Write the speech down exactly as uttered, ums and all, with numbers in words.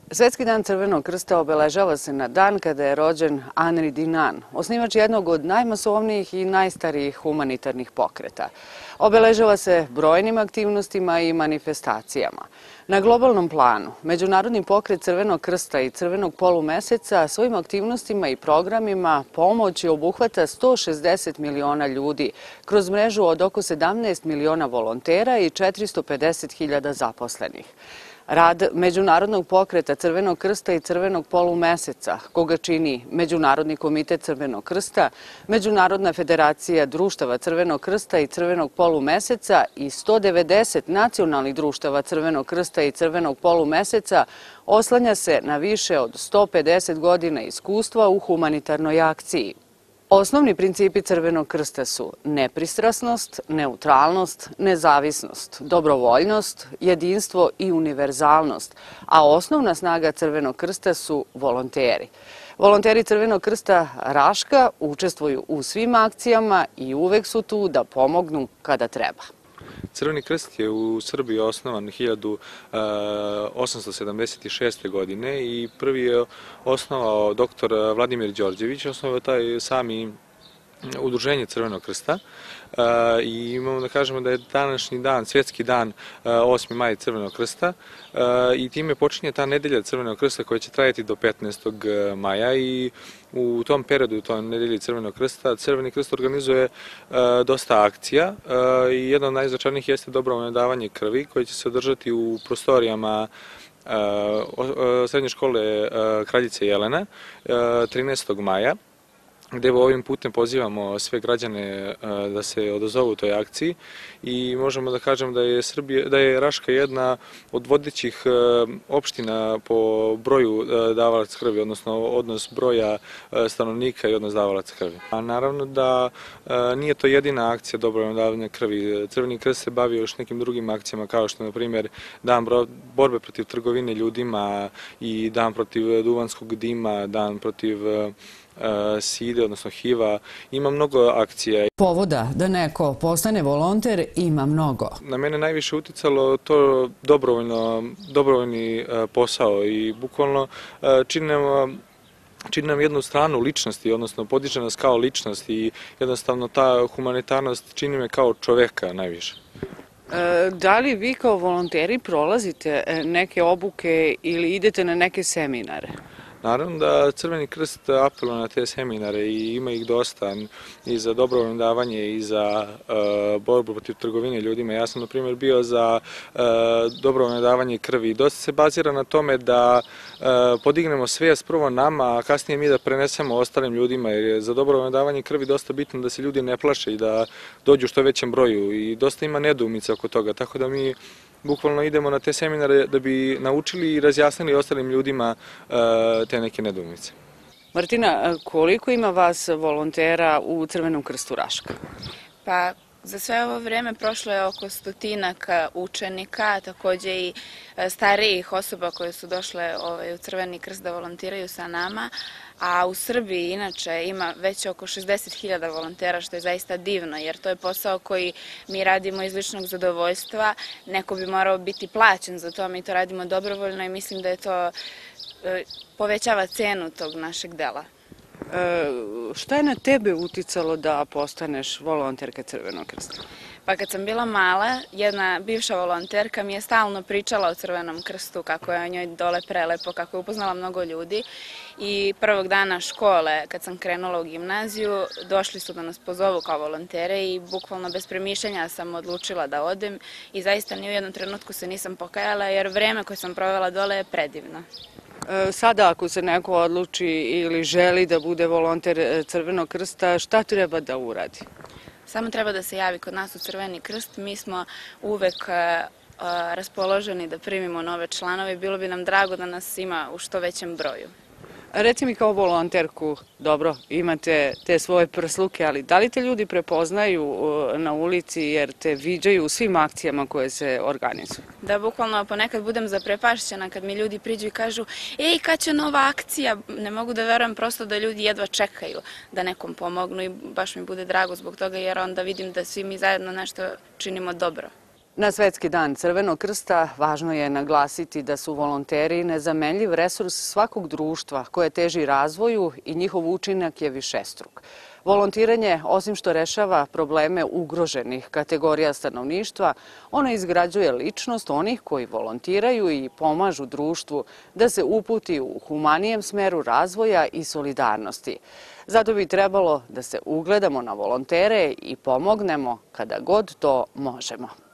Svetski dan Crvenog krsta obeležava se na dan kada je rođen Henri Dunant, osnivač jednog od najmasovnijih i najstarijih humanitarnih pokreta. Obeležava se brojnim aktivnostima i manifestacijama. Na globalnom planu, Međunarodni pokret Crvenog krsta i Crvenog polumeseca svojim aktivnostima i programima pomoći obuhvata sto šezdeset miliona ljudi kroz mrežu od oko sedamnaest miliona volontera i četiristo pedeset hiljada zaposlenih. Rad Međunarodnog pokreta Crvenog krsta i Crvenog polumeseca, koga čini Međunarodni komitet Crvenog krsta, Međunarodna federacija društava Crvenog krsta i Crvenog polumeseca i sto devedeset nacionalnih društava Crvenog krsta i Crvenog polumeseca, oslanja se na više od sto pedeset godina iskustva u humanitarnoj akciji. Osnovni principi Crvenog krsta su nepristrasnost, neutralnost, nezavisnost, dobrovoljnost, jedinstvo i univerzalnost, a osnovna snaga Crvenog krsta su volonteri. Volonteri Crvenog krsta Raška učestvuju u svim akcijama i uvek su tu da pomognu kada treba. Crveni krst je u Srbiji osnovan hiljadu osamsto sedamdeset šeste. godine i prvi je osnovao doktor Vladimir Đorđević, osnovao taj sami udruženje Crvenog krsta i imamo da kažemo da je današnji dan, svjetski dan, osmi maj Crvenog krsta i time počinje ta nedelja Crvenog krsta koja će trajati do petnaestog maja i u tom periodu, u toj nedelji Crvenog krsta, Crveni krst organizuje dosta akcija i jedna od najznačajnijih jeste dobrovoljno davanje krvi koje će se održati u prostorijama srednje škole Kraljice Jelene trinaestog maja, gde ovim putem pozivamo sve građane da se odazovu u toj akciji i možemo da kažemo da je Srbija, da je Raška jedna od vodećih opština po broju davalaca krvi, odnosno odnos broja stanovnika i odnos davalaca krvi. A naravno da nije to jedina akcija dobrovoljnog davanja krvi. Crveni krst se bavi još nekim drugim akcijama kao što je na primjer dan borbe protiv trgovine ljudima i dan protiv duvanskog dima, dan protiv side, odnosno hiva. Ima mnogo akcija. Povoda da neko postane volonter ima mnogo. Na mene najviše uticalo to dobrovoljni posao i bukvalno čini nam čini nam jednu stranu ličnosti, odnosno podiže nas kao ličnost i jednostavno ta humanitarnost čini me kao čoveka najviše. Da li vi kao volonteri prolazite neke obuke ili idete na neke seminare? Naravno da Crveni krst apeluje na te seminare i ima ih dosta i za dobrovoljno davanje i za borbu protiv trgovine ljudima. Ja sam na primjer bio za dobrovoljno davanje krvi. Dosta se bazira na tome da podignemo svijest prvo nama, a kasnije mi da prenesemo ostalim ljudima, jer je za dobrovoljno davanje krvi dosta bitno da se ljudi ne plaše i da dođu što većem broju i dosta ima nedoumica oko toga, tako da mi bukvalno idemo na te seminare da bi naučili i razjasnili ostalim ljudima te neke nedoumice. Martina, koliko ima vas volontera u Crvenom krstu Raška? Pa, za sve ovo vreme prošlo je oko stotinak učenika, takođe i starijih osoba koje su došle u Crveni krst da volontiraju sa nama, a u Srbiji inače ima već oko šezdeset hiljada volontera, što je zaista divno, jer to je posao koji mi radimo iz ličnog zadovoljstva, neko bi morao biti plaćen za to, mi to radimo dobrovoljno i mislim da je to povećava cenu tog našeg dela. Šta je na tebe uticalo da postaneš volonterka Crvenog krsta? Pa kad sam bila mala, jedna bivša volonterka mi je stalno pričala o Crvenom krstu, kako je o njoj dole prelepo, kako je upoznala mnogo ljudi i prvog dana škole, kad sam krenula u gimnaziju, došli su da nas pozovu kao volontere i bukvalno bez premišljanja sam odlučila da odem i zaista ni u jednom trenutku se nisam pokajala jer vreme koje sam provela dole je predivno. Sada ako se neko odluči ili želi da bude volonter Crvenog krsta, šta treba da uradi? Samo treba da se javi kod nas u Crveni krst. Mi smo uvek raspoloženi da primimo nove članove. Bilo bi nam drago da nas ima u što većem broju. Reci mi kao volonterku, dobro, imate te svoje prsluke, ali da li te ljudi prepoznaju na ulici jer te viđaju u svim akcijama koje se organizuju? Da, bukvalno ponekad budem zaprepašćena kad mi ljudi priđu i kažu ej, kad će nova akcija? Ne mogu da verujem prosto da ljudi jedva čekaju da nekom pomognu i baš mi bude drago zbog toga jer onda vidim da svi mi zajedno nešto činimo dobro. Na Svetski dan Crvenog krsta važno je naglasiti da su volonteri nezamenljiv resurs svakog društva koje teži razvoju i njihov učinak je višestruk. Volontiranje, osim što rešava probleme ugroženih kategorija stanovništva, ono izgrađuje ličnost onih koji volontiraju i pomažu društvu da se uputi u humanijem smeru razvoja i solidarnosti. Zato bi trebalo da se ugledamo na volontere i pomognemo kada god to možemo.